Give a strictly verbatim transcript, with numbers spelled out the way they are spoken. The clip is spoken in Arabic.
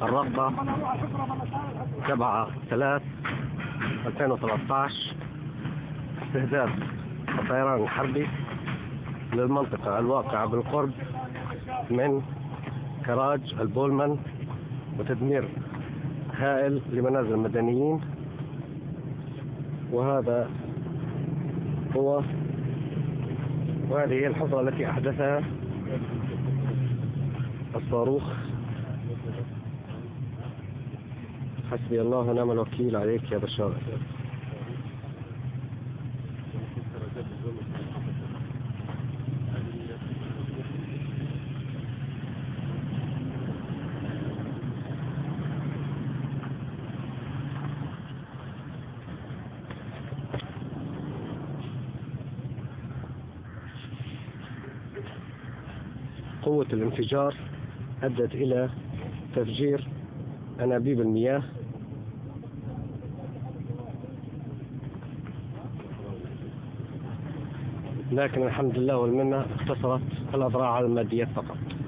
الرغبة سبعة ثلاثة ألفين وثلاثة عشر استهداف الطيران الحربي للمنطقة الواقعة بالقرب من كراج البولمان وتدمير هائل لمنازل المدنيين. وهذا هو وهذه هي الحفرة التي أحدثها الصاروخ. حسبي الله ونعم الوكيل عليك يا بشار. قوة الانفجار أدت إلى تفجير أنابيب المياه، لكن الحمد لله والمنة اقتصرت الأضرار على الماديات فقط.